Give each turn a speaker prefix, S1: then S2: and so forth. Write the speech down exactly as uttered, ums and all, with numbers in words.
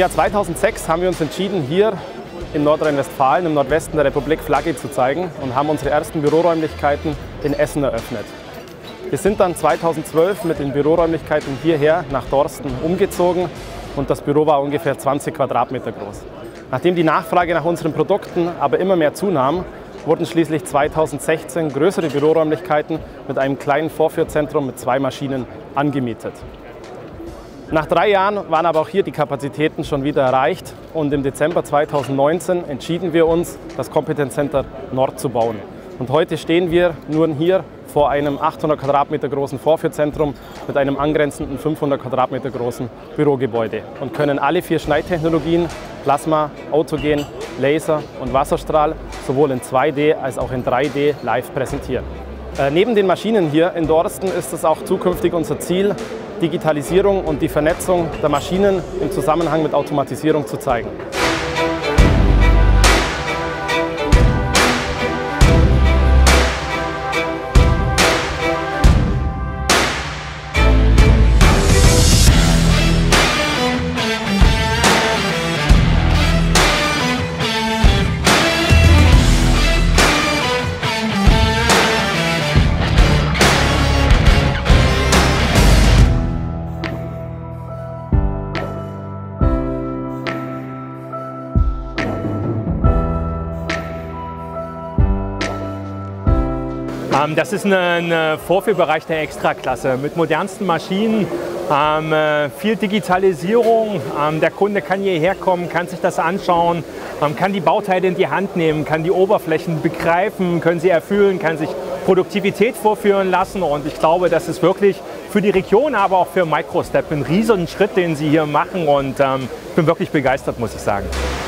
S1: Jahr zweitausendsechs haben wir uns entschieden, hier in Nordrhein-Westfalen, im Nordwesten der Republik, Flagge zu zeigen und haben unsere ersten Büroräumlichkeiten in Essen eröffnet. Wir sind dann zweitausendzwölf mit den Büroräumlichkeiten hierher nach Dorsten umgezogen und das Büro war ungefähr zwanzig Quadratmeter groß. Nachdem die Nachfrage nach unseren Produkten aber immer mehr zunahm, wurden schließlich zweitausendsechzehn größere Büroräumlichkeiten mit einem kleinen Vorführzentrum mit zwei Maschinen angemietet. Nach drei Jahren waren aber auch hier die Kapazitäten schon wieder erreicht und im Dezember zweitausendneunzehn entschieden wir uns, das Competence Center Nord zu bauen. Und heute stehen wir nun hier vor einem achthundert Quadratmeter großen Vorführzentrum mit einem angrenzenden fünfhundert Quadratmeter großen Bürogebäude und können alle vier Schneidtechnologien, Plasma, Autogen, Laser und Wasserstrahl, sowohl in zwei D als auch in drei D live präsentieren. Äh, neben den Maschinen hier in Dorsten ist es auch zukünftig unser Ziel, Digitalisierung und die Vernetzung der Maschinen im Zusammenhang mit Automatisierung zu zeigen.
S2: Das ist ein Vorführbereich der Extraklasse mit modernsten Maschinen, ähm, viel Digitalisierung. Ähm, der Kunde kann hierher kommen, kann sich das anschauen, ähm, kann die Bauteile in die Hand nehmen, kann die Oberflächen begreifen, können sie erfüllen, kann sich Produktivität vorführen lassen. Und ich glaube, das ist wirklich für die Region, aber auch für Microstep ein riesen Schritt, den sie hier machen. Und ähm, ich bin wirklich begeistert, muss ich sagen.